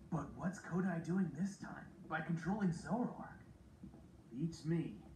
But what's Kodai doing this time by controlling Zoroark? Beats me.